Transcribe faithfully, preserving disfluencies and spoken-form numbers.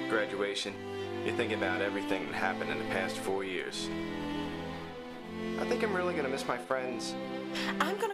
Graduation, you're thinking about everything that happened in the past four years. I think I'm really gonna miss my friends. I'm gonna